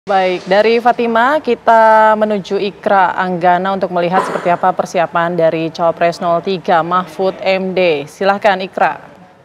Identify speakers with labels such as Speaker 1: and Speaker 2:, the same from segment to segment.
Speaker 1: Baik, dari Fatima kita menuju Ikra Anggana untuk melihat seperti apa persiapan dari Cawapres 03 Mahfud MD. Silahkan Ikra.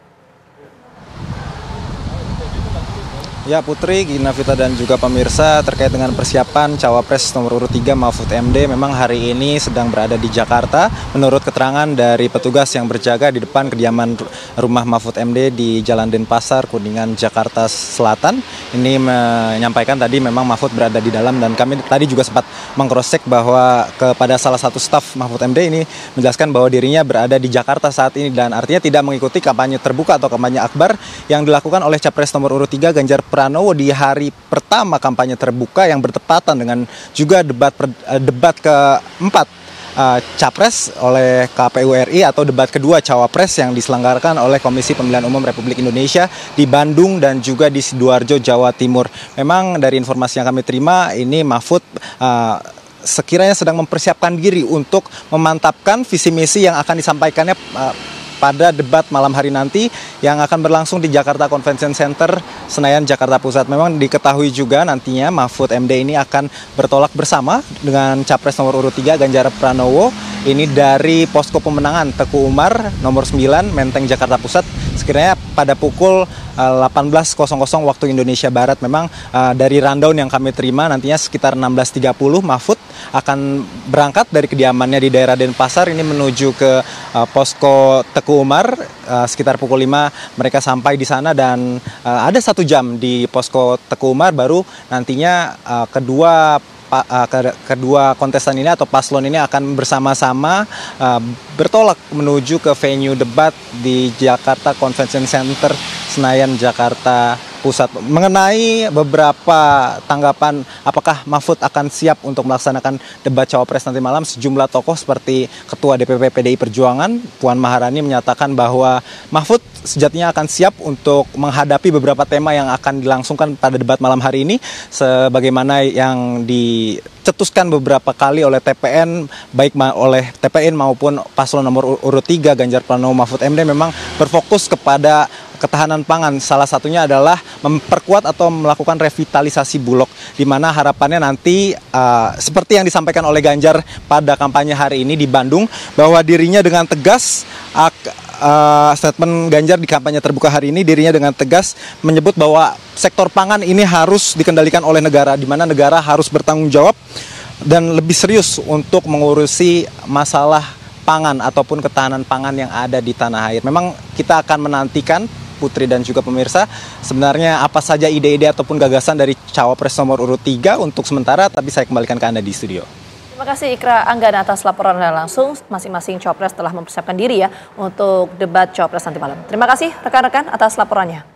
Speaker 2: Ya Putri, Gina Vita dan juga pemirsa, terkait dengan persiapan Cawapres nomor urut 3 Mahfud MD memang hari ini sedang berada di Jakarta. Menurut keterangan dari petugas yang berjaga di depan kediaman rumah Mahfud MD di Jalan Denpasar, Kuningan, Jakarta Selatan, ini menyampaikan tadi memang Mahfud berada di dalam, dan kami tadi juga sempat meng-cross-check bahwa kepada salah satu staf Mahfud MD ini menjelaskan bahwa dirinya berada di Jakarta saat ini, dan artinya tidak mengikuti kampanye terbuka atau kampanye akbar yang dilakukan oleh Capres nomor urut 3 Ganjar Pranowo di hari pertama kampanye terbuka yang bertepatan dengan juga debat keempat Capres oleh KPU RI atau debat kedua Cawapres yang diselenggarakan oleh Komisi Pemilihan Umum Republik Indonesia di Bandung dan juga di Sidoarjo, Jawa Timur. Memang dari informasi yang kami terima ini Mahfud sekiranya sedang mempersiapkan diri untuk memantapkan visi misi yang akan disampaikannya pada debat malam hari nanti yang akan berlangsung di Jakarta Convention Center, Senayan, Jakarta Pusat. Memang diketahui juga nantinya Mahfud MD ini akan bertolak bersama dengan Capres nomor urut 3 Ganjar Pranowo ini dari posko pemenangan Teguh Umar nomor 9 Menteng, Jakarta Pusat sekiranya pada pukul 18.00 waktu Indonesia Barat. Memang dari rundown yang kami terima nantinya sekitar 16.30 Mahfud akan berangkat dari kediamannya di daerah Denpasar ini menuju ke posko Teguh Umar. Sekitar pukul 5 mereka sampai di sana, dan ada 1 jam di posko Teguh Umar baru nantinya kedua kontestan ini atau paslon ini akan bersama-sama bertolak menuju ke venue debat di Jakarta Convention Center, Senayan, Jakarta Pusat. Mengenai beberapa tanggapan apakah Mahfud akan siap untuk melaksanakan debat Cawapres nanti malam, sejumlah tokoh seperti Ketua DPP PDI Perjuangan Puan Maharani menyatakan bahwa Mahfud sejatinya akan siap untuk menghadapi beberapa tema yang akan dilangsungkan pada debat malam hari ini, sebagaimana yang dicetuskan beberapa kali oleh TPN, baik oleh TPN maupun paslon nomor urut 3 Ganjar Pranowo Mahfud MD memang berfokus kepada ketahanan pangan. Salah satunya adalah memperkuat atau melakukan revitalisasi Bulog, di mana harapannya nanti seperti yang disampaikan oleh Ganjar pada kampanye hari ini di Bandung, bahwa dirinya dengan tegas statement Ganjar di kampanye terbuka hari ini, dirinya dengan tegas menyebut bahwa sektor pangan ini harus dikendalikan oleh negara, di mana negara harus bertanggung jawab dan lebih serius untuk mengurusi masalah pangan ataupun ketahanan pangan yang ada di tanah air. Memang kita akan menantikan, Putri dan juga pemirsa, sebenarnya apa saja ide-ide ataupun gagasan dari Cawapres nomor urut 3 untuk sementara, tapi saya kembalikan ke Anda di studio.
Speaker 1: Terima kasih Ikra Anggana atas laporan langsung. Masing-masing Cawapres telah mempersiapkan diri ya untuk debat Cawapres nanti malam. Terima kasih rekan-rekan atas laporannya.